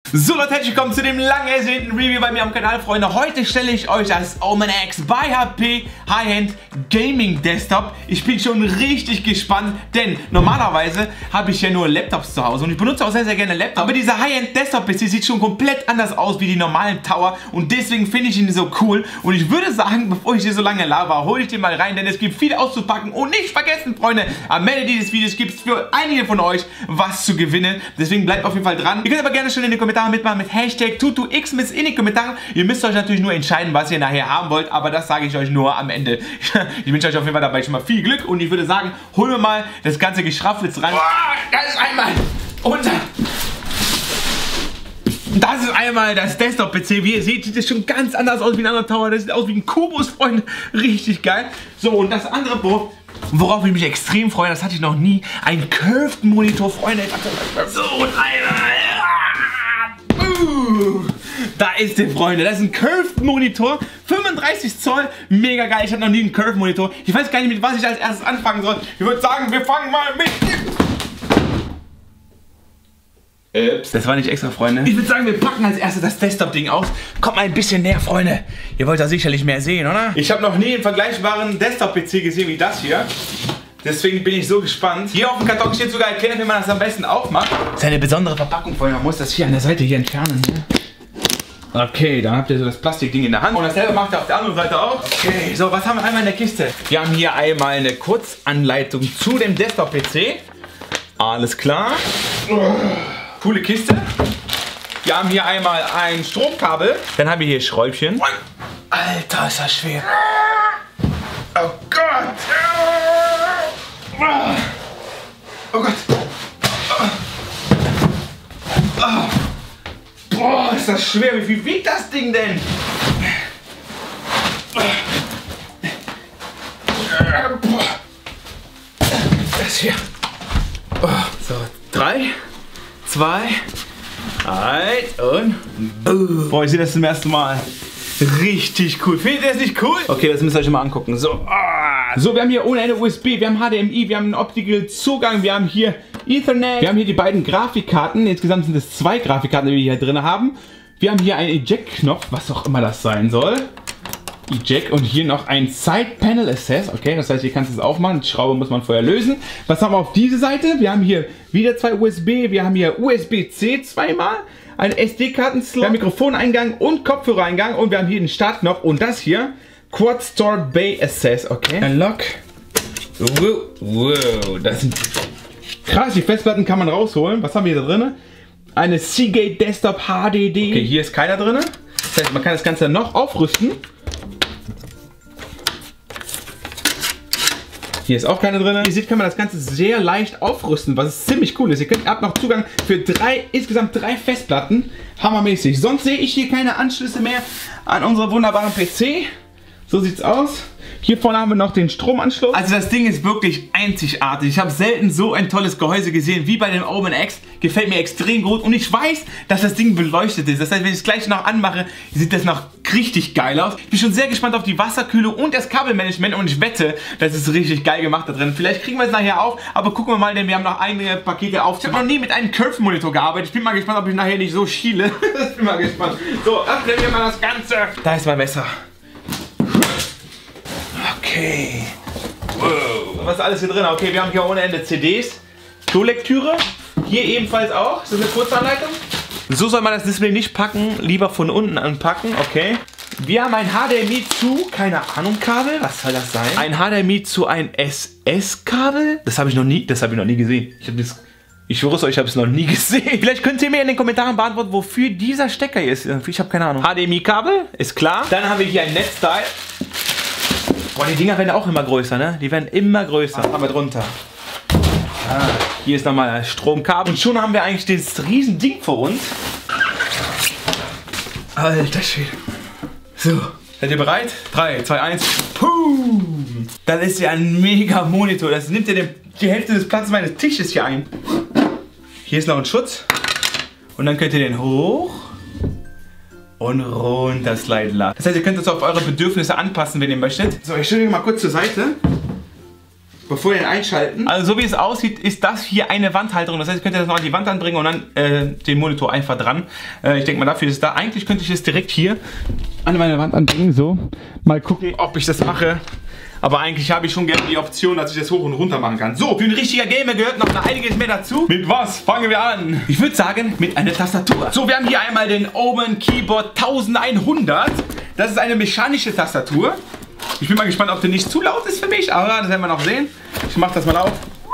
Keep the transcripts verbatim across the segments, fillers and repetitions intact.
So Leute, herzlich willkommen zu dem lang ersehnten Review bei mir am Kanal, Freunde. Heute stelle ich euch das Omen X bei H P High-End Gaming Desktop. Ich bin schon richtig gespannt, denn normalerweise habe ich ja nur Laptops zu Hause und ich benutze auch sehr, sehr gerne Laptops. Aber dieser High-End Desktop P C sieht schon komplett anders aus wie die normalen Tower und deswegen finde ich ihn so cool. Und ich würde sagen, bevor ich hier so lange laber, hole ich den mal rein, denn es gibt viel auszupacken. Und nicht vergessen, Freunde, am Ende dieses Videos gibt es für einige von euch was zu gewinnen. Deswegen bleibt auf jeden Fall dran. Ihr könnt aber gerne schon in den Kommentaren mitmachen mit Hashtag TutuXmiss in den Kommentaren. Ihr müsst euch natürlich nur entscheiden, was ihr nachher haben wollt, aber das sage ich euch nur am Ende. Ich wünsche euch auf jeden Fall dabei schon mal viel Glück und ich würde sagen, holen wir mal das ganze Geschraffels rein. Das ist einmal unter. Das ist einmal das Desktop-P C. Wie ihr seht, sieht es schon ganz anders aus wie ein anderer Tower. Das sieht aus wie ein Kubus, Freunde. Richtig geil. So, und das andere, wo, worauf ich mich extrem freue, das hatte ich noch nie. Ein Curved Monitor, Freunde. So, und einmal. Da ist der, Freunde. Das ist ein Curved Monitor. fünfunddreißig Zoll. Mega geil. Ich hatte noch nie einen Curved Monitor. Ich weiß gar nicht, mit was ich als erstes anfangen soll. Ich würde sagen, wir fangen mal mit. Ups. Das war nicht extra, Freunde. Ich würde sagen, wir packen als erstes das Desktop-Ding aus. Kommt mal ein bisschen näher, Freunde. Ihr wollt da sicherlich mehr sehen, oder? Ich habe noch nie einen vergleichbaren Desktop-P C gesehen wie das hier. Deswegen bin ich so gespannt. Hier auf dem Karton steht sogar erklärt, wie man das am besten aufmacht. Das ist eine besondere Verpackung, Freunde. Man muss das hier an der Seite hier entfernen. Ne? Okay, da habt ihr so das Plastikding in der Hand. Und dasselbe macht ihr auf der anderen Seite auch. Okay, so, was haben wir einmal in der Kiste? Wir haben hier einmal eine Kurzanleitung zu dem Desktop-P C. Alles klar. Coole Kiste. Wir haben hier einmal ein Stromkabel. Dann haben wir hier Schräubchen. Alter, ist das schwer. Oh Gott. Oh Gott. Boah, ist das schwer. Wie viel wiegt das Ding denn? Das hier. So, drei. Zwei, eins und boom. Boah, ich sehe das zum ersten Mal. Richtig cool. Findet ihr das nicht cool? Okay, das müsst ihr euch mal angucken. So, ah. So, wir haben hier ohne Ende U S B, wir haben H D M I, wir haben einen Optical Zugang, wir haben hier Ethernet, wir haben hier die beiden Grafikkarten. Insgesamt sind es zwei Grafikkarten, die wir hier drin haben. Wir haben hier einen Eject-Knopf, was auch immer das sein soll. Eject und hier noch ein Side Panel Access. Okay, das heißt, hier kannst du es aufmachen. Die Schraube muss man vorher lösen. Was haben wir auf diese Seite? Wir haben hier wieder zwei U S B. Wir haben hier U S B C zweimal. Ein S D-Karten-Slot. Wir haben Mikrofoneingang und Kopfhörereingang. Und wir haben hier den Startknopf. Und das hier, Quad Store Bay Access. Okay. Unlock. Wow, wow, das sind krass. Die Festplatten kann man rausholen. Was haben wir hier drin? Eine Seagate Desktop H D D. Okay, hier ist keiner drin. Das heißt, man kann das Ganze noch aufrüsten. Hier ist auch keine drin. Ihr seht, kann man das Ganze sehr leicht aufrüsten, was ziemlich cool ist. Ihr könnt habt noch Zugang für drei, insgesamt drei Festplatten. Hammermäßig. Sonst sehe ich hier keine Anschlüsse mehr an unseren wunderbaren P C. So sieht's aus. Hier vorne haben wir noch den Stromanschluss. Also das Ding ist wirklich einzigartig. Ich habe selten so ein tolles Gehäuse gesehen wie bei dem Omen X. Gefällt mir extrem gut und ich weiß, dass das Ding beleuchtet ist. Das heißt, wenn ich es gleich noch anmache, sieht das noch richtig geil aus. Ich bin schon sehr gespannt auf die Wasserkühlung und das Kabelmanagement und ich wette, das ist richtig geil gemacht da drin. Vielleicht kriegen wir es nachher auf, aber gucken wir mal, denn wir haben noch einige Pakete auf. Ich habe noch nie mit einem Curve Monitor gearbeitet. Ich bin mal gespannt, ob ich nachher nicht so schiele. Ich bin mal gespannt. So, öffnen wir mal das Ganze. Da ist mein Messer. Okay. Wow. Was ist alles hier drin? Okay, wir haben hier ohne Ende C Ds. Klolektüre. Hier ebenfalls auch. Das ist eine Kurzanleitung. So soll man das Display nicht packen. Lieber von unten anpacken. Okay. Wir haben ein H D M I zu, keine Ahnung, Kabel. Was soll das sein? Ein H D M I zu ein S S-Kabel. Das habe ich noch nie, das habe ich noch nie gesehen. Ich habe das. Ich schwöre es euch, ich habe es noch nie gesehen. Vielleicht könnt ihr mir in den Kommentaren beantworten, wofür dieser Stecker hier ist. Ich habe keine Ahnung. H D M I-Kabel, ist klar. Dann haben wir hier ein Netzteil. Boah, die Dinger werden auch immer größer, ne? Die werden immer größer. Was haben wir drunter? Ah, hier ist nochmal ein Stromkabel. Und schon haben wir eigentlich dieses riesen Ding vor uns. Alter Schwede. So, seid ihr bereit? drei, zwei, eins. Puh! Das ist ja ein mega Monitor. Das nimmt ja den, die Hälfte des Platzes meines Tisches hier ein. Hier ist noch ein Schutz. Und dann könnt ihr den hoch und runter sliden lassen. Das heißt, ihr könnt das auf eure Bedürfnisse anpassen, wenn ihr möchtet. So, ich stelle mal kurz zur Seite. bevor wir ihn einschalten. Also so wie es aussieht, ist das hier eine Wandhalterung. Das heißt, ich könnte das noch an die Wand anbringen und dann äh, den Monitor einfach dran. Äh, ich denke mal, dafür ist es da. Eigentlich könnte ich es direkt hier an meine Wand anbringen. So, mal gucken, ob ich das mache. Aber eigentlich habe ich schon gerne die Option, dass ich das hoch und runter machen kann. So, für ein richtiger Gamer gehört noch einiges mehr dazu. Mit was fangen wir an? Ich würde sagen, mit einer Tastatur. So, wir haben hier einmal den Omen Keyboard elfhundert. Das ist eine mechanische Tastatur. Ich bin mal gespannt, ob der nicht zu laut ist für mich. Aber das werden wir noch sehen. Ich mache das mal auf.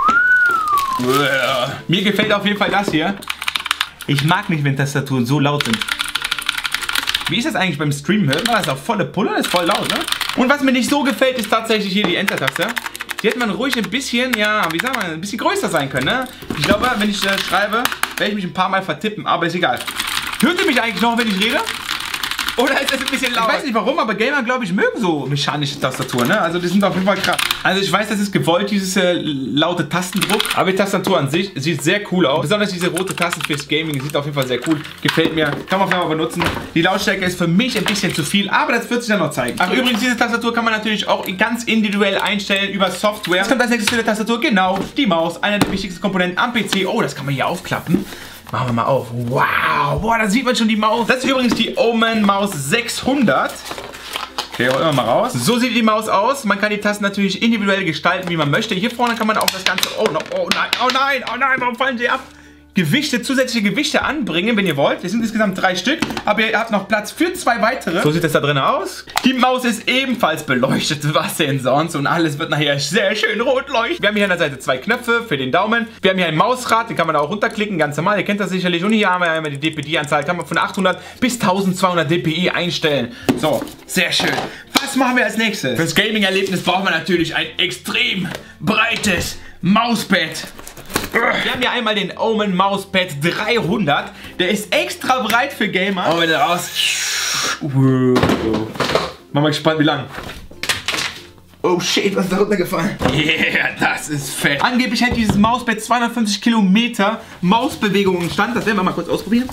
Mir gefällt auf jeden Fall das hier. Ich mag nicht, wenn Tastaturen so laut sind. Wie ist das eigentlich beim Streamen? Hört man das auf volle Pulle? Das ist voll laut, ne? Und was mir nicht so gefällt, ist tatsächlich hier die Enter-Taste. Die hätte man ruhig ein bisschen, ja, wie sagt man, ein bisschen größer sein können, ne? Ich glaube, wenn ich äh, schreibe, werde ich mich ein paar Mal vertippen, aber ist egal. Hört ihr mich eigentlich noch, wenn ich rede? Oder ist das ein bisschen laut? Ich weiß nicht warum, aber Gamer, glaube ich, mögen so mechanische Tastaturen, ne? Also die sind auf jeden Fall krass. Also ich weiß, das ist gewollt, dieses äh, laute Tastendruck. Aber die Tastatur an sich sieht sehr cool aus. Besonders diese rote Taste fürs Gaming sieht auf jeden Fall sehr cool. Gefällt mir. Kann man auf jeden Fall benutzen. Die Lautstärke ist für mich ein bisschen zu viel, aber das wird sich dann noch zeigen. Ach übrigens, diese Tastatur kann man natürlich auch ganz individuell einstellen über Software. Was kommt als nächstes zu der Tastatur? Genau, die Maus. Einer der wichtigsten Komponenten am P C. Oh, das kann man hier aufklappen. Machen wir mal auf. Wow, boah, da sieht man schon die Maus. Das ist übrigens die Omen Maus sechshundert. Okay, holen wir mal raus. So sieht die Maus aus. Man kann die Tasten natürlich individuell gestalten, wie man möchte. Hier vorne kann man auch das Ganze... Oh, no, oh nein, oh nein, oh nein, warum fallen sie ab? Gewichte, zusätzliche Gewichte anbringen, wenn ihr wollt. Es sind insgesamt drei Stück, aber ihr habt noch Platz für zwei weitere. So sieht das da drin aus. Die Maus ist ebenfalls beleuchtet, was denn sonst? Und alles wird nachher sehr schön rot leuchten. Wir haben hier an der Seite zwei Knöpfe für den Daumen. Wir haben hier ein Mausrad, den kann man da auch runterklicken, ganz normal. Ihr kennt das sicherlich. Und hier haben wir einmal die D P I-Anzahl. Kann man von achthundert bis eintausendzweihundert D P I einstellen. So, sehr schön. Was machen wir als nächstes? Fürs Gaming-Erlebnis braucht man natürlich ein extrem breites Mauspad. Wir haben hier einmal den Omen Mauspad dreihundert. Der ist extra breit für Gamer. Oh, wenn der raus. Wow. Mal mal gespannt, wie lang. Oh shit, was ist da runtergefallen? Yeah, das ist fett. Angeblich hält dieses Mauspad zweihundertfünfzig Kilometer Mausbewegungen stand. Das werden wir mal kurz ausprobieren.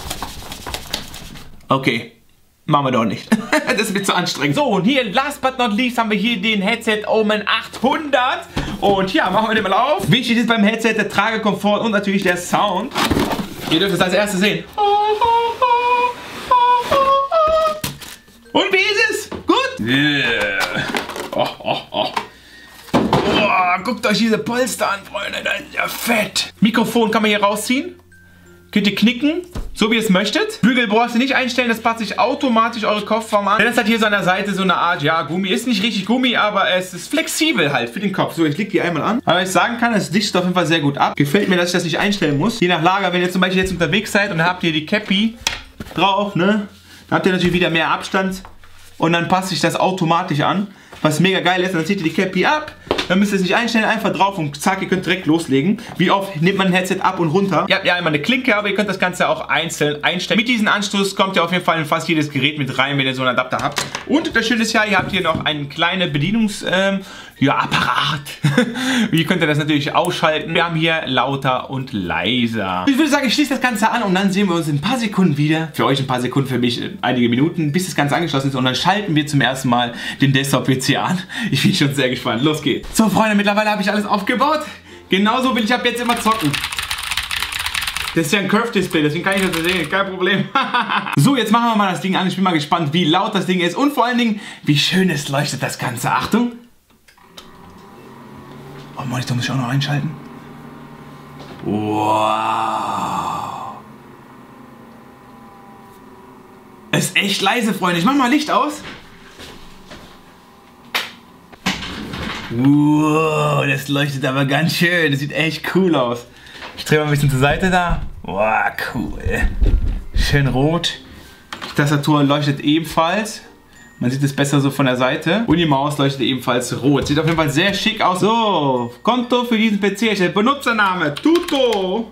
Okay. Machen wir doch nicht. Das wird zu anstrengend. So, und hier, last but not least, haben wir hier den Headset Omen achthundert. Und ja, machen wir den mal auf. Wichtig ist beim Headset der Tragekomfort und natürlich der Sound. Ihr dürft es als erstes sehen. Und wie ist es? Gut? Yeah. Oh, oh, oh. Oh, guckt euch diese Polster an, Freunde. Das ist ja fett. Mikrofon kann man hier rausziehen. Könnt ihr knicken, so wie ihr es möchtet. Bügel braucht ihr nicht einstellen, das passt sich automatisch eure Kopfform an. Denn es hat hier so an der Seite so eine Art, ja, Gummi. Ist nicht richtig Gummi, aber es ist flexibel halt für den Kopf. So, ich leg die einmal an. Aber was ich sagen kann, es dichtet auf jeden Fall sehr gut ab. Gefällt mir, dass ich das nicht einstellen muss. Je nach Lager, wenn ihr zum Beispiel jetzt unterwegs seid und dann habt ihr die Cappy drauf, ne? Dann habt ihr natürlich wieder mehr Abstand und dann passt sich das automatisch an. Was mega geil ist, dann zieht ihr die Cappy ab. Dann müsst ihr es nicht einstellen, einfach drauf und zack, ihr könnt direkt loslegen. Wie oft nimmt man ein Headset ab und runter? Ihr habt ja einmal eine Klinke, aber ihr könnt das Ganze auch einzeln einstellen. Mit diesem Anschluss kommt ihr auf jeden Fall in fast jedes Gerät mit rein, wenn ihr so einen Adapter habt. Und das Schöne ist ja, ihr habt hier noch einen kleinen Bedienungs... Ähm, ja, Apparat. Wie könnt ihr das natürlich ausschalten? Wir haben hier lauter und leiser. Ich würde sagen, ich schließe das Ganze an und dann sehen wir uns in ein paar Sekunden wieder. Für euch ein paar Sekunden, für mich einige Minuten, bis das Ganze angeschlossen ist. Und dann schalten wir zum ersten Mal den Desktop-P C an. Ich bin schon sehr gespannt. Los geht's. So, Freunde, mittlerweile habe ich alles aufgebaut. Genauso will ich ab jetzt immer zocken. Das ist ja ein Curve-Display, deswegen kann ich das sehen, kein Problem. So, jetzt machen wir mal das Ding an. Ich bin mal gespannt, wie laut das Ding ist und vor allen Dingen, wie schön es leuchtet, das Ganze. Achtung. Oh, Monitor muss ich auch noch einschalten. Wow. Ist echt leise, Freunde. Ich mach mal Licht aus. Wow, das leuchtet aber ganz schön. Das sieht echt cool aus. Ich drehe mal ein bisschen zur Seite da. Wow, cool. Schön rot. Die Tastatur leuchtet ebenfalls. Man sieht es besser so von der Seite. Und die Maus leuchtet ebenfalls rot. Sieht auf jeden Fall sehr schick aus. So, Konto für diesen P C erstellt. Benutzername Tuto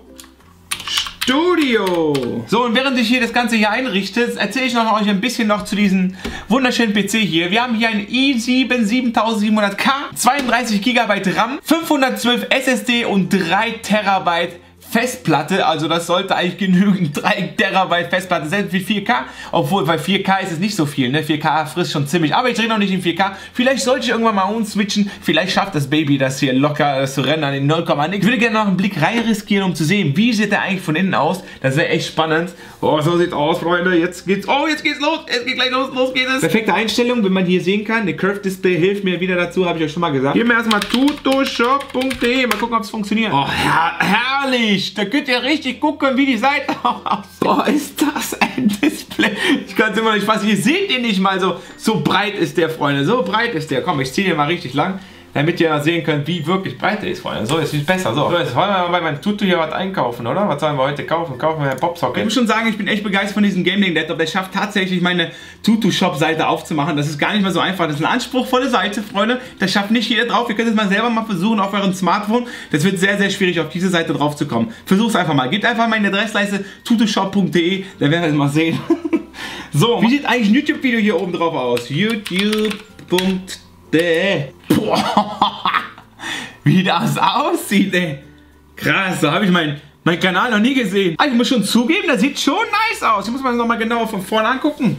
Studio. So, und während ich hier das Ganze hier einrichte, erzähle ich noch euch ein bisschen noch zu diesem wunderschönen P C hier. Wir haben hier einen i sieben siebentausendsiebenhundert K, zweiunddreißig Gigabyte RAM, fünfhundertzwölf S S D und drei Terabyte Festplatte, also das sollte eigentlich genügend drei Terabyte Festplatte sein für vier K, obwohl bei vier K ist es nicht so viel, ne? vier K frisst schon ziemlich, aber ich drehe noch nicht in vier K, vielleicht sollte ich irgendwann mal umswitchen, vielleicht schafft das Baby das hier locker, das zu rennen in null Komma nix. Ich würde gerne noch einen Blick rein riskieren, um zu sehen, wie sieht der eigentlich von innen aus, das wäre echt spannend. Oh, so sieht's aus, Freunde, jetzt geht's, oh, jetzt geht's los, es geht gleich los, los geht es. Perfekte Einstellung, wenn man hier sehen kann, der Curve Display hilft mir wieder dazu, habe ich euch schon mal gesagt. Gehen wir erstmal tutoshop punkt de, mal gucken, ob es funktioniert. Oh, her herrlich, da könnt ihr richtig gucken, wie die Seite aussieht. Oh, ist das ein Display? Ich kann es immer nicht fassen, ihr seht ihn nicht mal so, so breit ist der, Freunde, so breit ist der. Komm, ich ziehe den mal richtig lang, damit ihr sehen könnt, wie wirklich breit der ist, Freunde. So, ist viel besser. So, so jetzt wollen wir mal bei meinem Tutu hier was einkaufen, oder? Was sollen wir heute kaufen? Kaufen wir einen Popsocket. Ich muss schon sagen, ich bin echt begeistert von diesem Gaming-Laptop. Der schafft tatsächlich, meine Tutu-Shop-Seite aufzumachen. Das ist gar nicht mal so einfach. Das ist eine anspruchsvolle Seite, Freunde. Das schafft nicht jeder drauf. Ihr könnt es mal selber mal versuchen auf eurem Smartphone. Das wird sehr, sehr schwierig, auf diese Seite drauf zu kommen. Versucht es einfach mal. Gebt einfach mal in die Adressleiste tutoshop punkt de. Dann werden wir es mal sehen. So, wie sieht eigentlich ein YouTube-Video hier oben drauf aus? youtube punkt de. Boah, wie das aussieht, ey. Krass, da habe ich meinen mein Kanal noch nie gesehen. Ah, ich muss schon zugeben, das sieht schon nice aus. Ich muss mir das nochmal genauer von vorne angucken.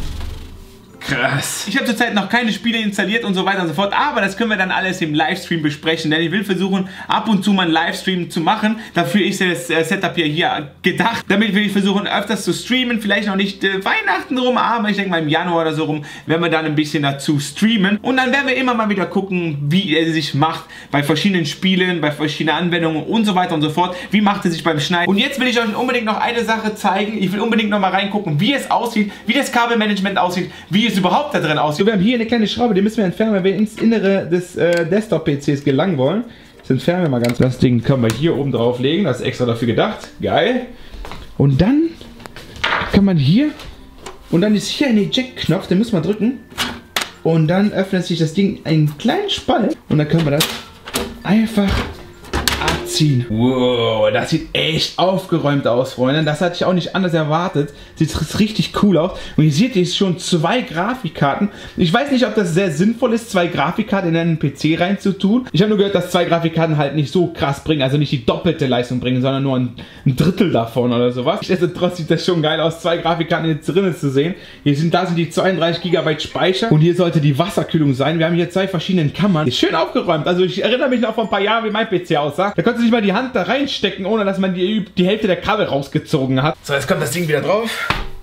Krass. Ich habe zurzeit noch keine Spiele installiert und so weiter und so fort, aber das können wir dann alles im Livestream besprechen, denn ich will versuchen, ab und zu mal einen Livestream zu machen. Dafür ist das Setup hier, hier gedacht. Damit will ich versuchen, öfters zu streamen, vielleicht noch nicht äh, Weihnachten rum, aber ich denke mal im Januar oder so rum, werden wir dann ein bisschen dazu streamen. Und dann werden wir immer mal wieder gucken, wie er sich macht bei verschiedenen Spielen, bei verschiedenen Anwendungen und so weiter und so fort. Wie macht er sich beim Schneiden? Und jetzt will ich euch unbedingt noch eine Sache zeigen. Ich will unbedingt noch mal reingucken, wie es aussieht, wie das Kabelmanagement aussieht, wie es überhaupt da drin aussieht. Wir haben hier eine kleine Schraube, die müssen wir entfernen, wenn wir ins Innere des äh, Desktop-P Cs gelangen wollen. Das entfernen wir mal ganz. Das Ding können wir hier oben drauf legen, das ist extra dafür gedacht. Geil. Und dann kann man hier, und dann ist hier ein Eject-Knopf, den müssen wir drücken. Und dann öffnet sich das Ding einen kleinen Spalt und dann können wir das einfach abziehen. Wow, das sieht echt aufgeräumt aus, Freunde. Das hatte ich auch nicht anders erwartet. Sieht richtig cool aus. Und ihr seht, hier ist schon zwei Grafikkarten. Ich weiß nicht, ob das sehr sinnvoll ist, zwei Grafikkarten in einen P C reinzutun. Ich habe nur gehört, dass zwei Grafikkarten halt nicht so krass bringen, also nicht die doppelte Leistung bringen, sondern nur ein, ein Drittel davon oder sowas. Nichtsdestotrotz sieht das schon geil aus, zwei Grafikkarten jetzt drinnen zu sehen. Hier sind, da sind die zweiunddreißig Gigabyte Speicher und hier sollte die Wasserkühlung sein. Wir haben hier zwei verschiedene Kammern. Ist schön aufgeräumt. Also ich erinnere mich noch vor ein paar Jahren, wie mein P C aussah. Da konnte sich mal die Hand da reinstecken, ohne dass man die, die Hälfte der Kabel rausgezogen hat. So, jetzt kommt das Ding wieder drauf.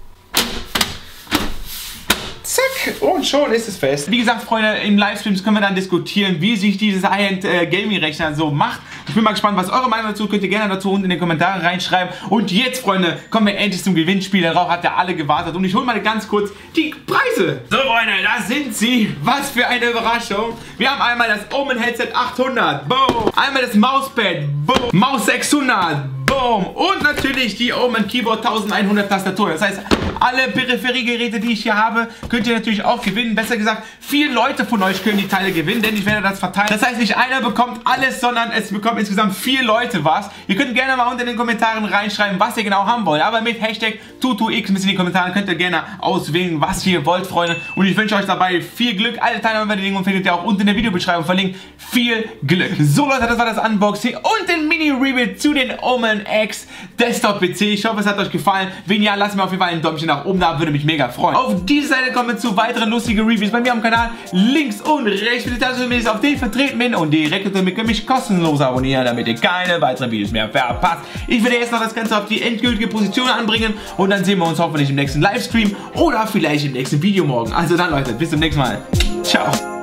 Zack, und schon ist es fest. Wie gesagt, Freunde, im Livestreams können wir dann diskutieren, wie sich dieses High-End-Gaming-Rechner so macht. Ich bin mal gespannt, was eure Meinung dazu, könnt ihr gerne dazu unten in die Kommentare reinschreiben. Und jetzt, Freunde, kommen wir endlich zum Gewinnspiel. Darauf habt ihr alle gewartet. Und ich hole mal ganz kurz die Preise. So, Freunde, da sind sie. Was für eine Überraschung. Wir haben einmal das Omen Headset achthundert. Boom. Einmal das Mauspad. Boom. Maus sechshundert. Boom. Und natürlich die Omen Keyboard elfhundert Tastatur. Das heißt, alle Peripheriegeräte, die ich hier habe, könnt ihr natürlich auch gewinnen. Besser gesagt, vier Leute von euch können die Teile gewinnen, denn ich werde das verteilen. Das heißt, nicht einer bekommt alles, sondern es bekommt insgesamt vier Leute was. Ihr könnt gerne mal unter den Kommentaren reinschreiben, was ihr genau haben wollt. Aber mit Hashtag TutuX in den Kommentaren könnt ihr gerne auswählen, was ihr wollt, Freunde. Und ich wünsche euch dabei viel Glück. Alle Teilnehmerbedingungen findet ihr auch unten in der Videobeschreibung verlinkt. Viel Glück. So, Leute, das war das Unboxing und den Mini-Review zu den Omen X Desktop-P C. Ich hoffe, es hat euch gefallen. Wenn ja, lasst mir auf jeden Fall ein Däumchen nach oben da, würde mich mega freuen. Auf diese Seite kommen wir zu weiteren lustigen Reviews bei mir am Kanal. Links und rechts für die Tasten, auf den vertreten bin und direkt unter mir könnt mich kostenlos abonnieren, damit ihr keine weiteren Videos mehr verpasst. Ich werde jetzt noch das Ganze auf die endgültige Position anbringen und dann sehen wir uns hoffentlich im nächsten Livestream oder vielleicht im nächsten Video morgen. Also dann, Leute, bis zum nächsten Mal. Ciao.